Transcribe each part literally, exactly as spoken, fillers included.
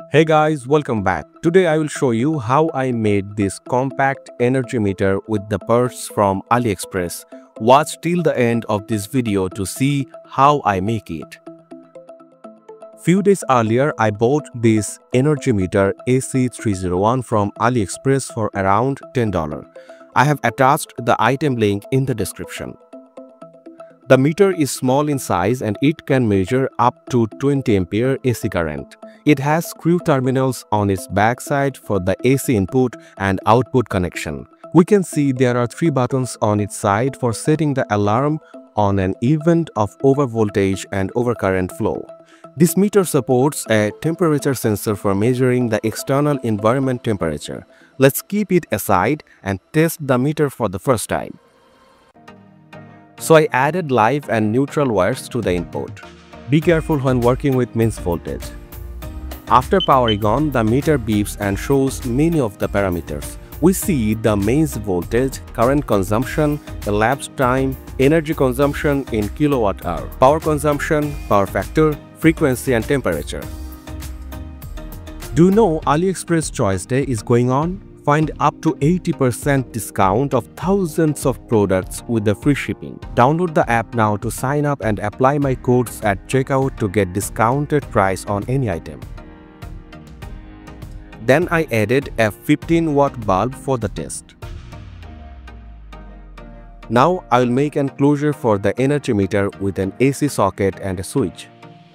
Hey guys, welcome back. Today I will show you how I made this compact energy meter with the parts from AliExpress. Watch till the end of this video to see how I make it. Few days earlier, I bought this energy meter A C three oh one from AliExpress for around ten dollars. I have attached the item link in the description. The meter is small in size and it can measure up to twenty ampere A C current. It has screw terminals on its backside for the A C input and output connection. We can see there are three buttons on its side for setting the alarm on an event of overvoltage and overcurrent flow. This meter supports a temperature sensor for measuring the external environment temperature. Let's keep it aside and test the meter for the first time. So I added live and neutral wires to the input. Be careful when working with mains voltage. After powering on, the meter beeps and shows many of the parameters. We see the mains voltage, current consumption, elapsed time, energy consumption in kilowatt hour, power consumption, power factor, frequency and temperature. Do you know AliExpress Choice Day is going on? Find up to eighty percent discount of thousands of products with the free shipping. Download the app now to sign up and apply my codes at checkout to get discounted price on any item. Then I added a fifteen watt bulb for the test. Now I will make an enclosure for the energy meter with an A C socket and a switch.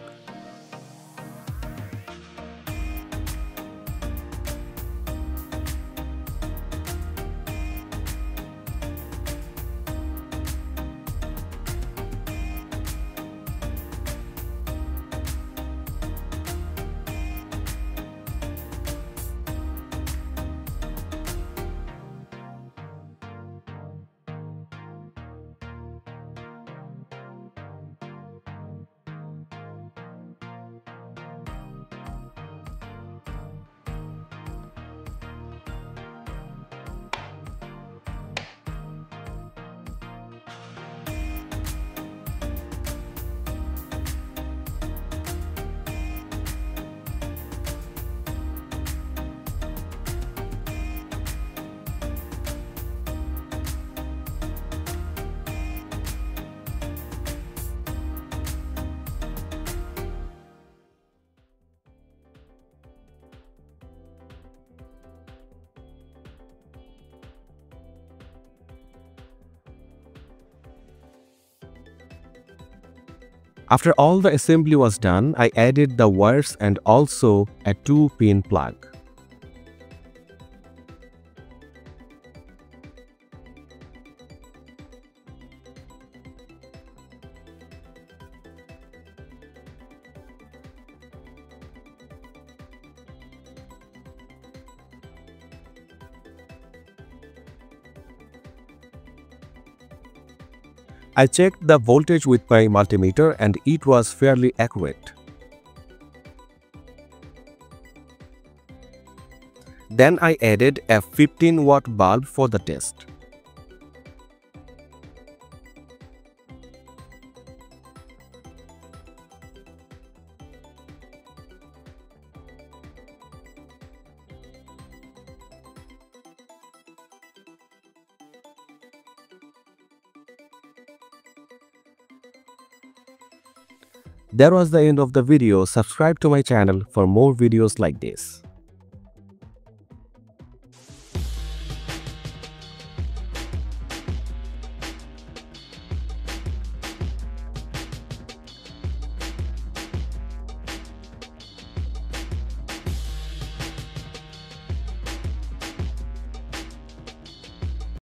After all the assembly was done, I added the wires and also a two pin plug. I checked the voltage with my multimeter and it was fairly accurate. Then I added a fifteen watt bulb for the test. That was the end of the video. Subscribe to my channel for more videos like this.